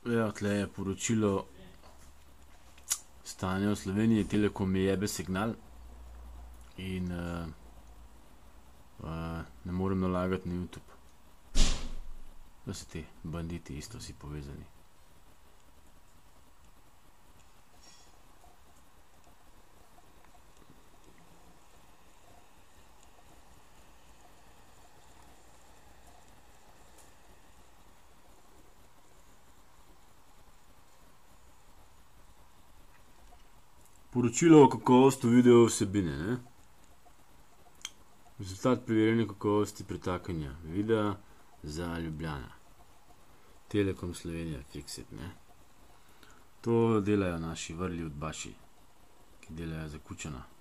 Ja, tle je poročilo stanja v Sloveniji, Telekom je jebe signal in ne morem nalagati na YouTube. Da so ti banditi isto vsi povezani. Poročilo o kakovosti video vsebine, ne? Rezultat preverjanja kakovosti pretakanja videa za Ljubljana. Telekom Slovenija, Fixit, ne? To delajo naši vrli udbaši, ki delajo za Kučana.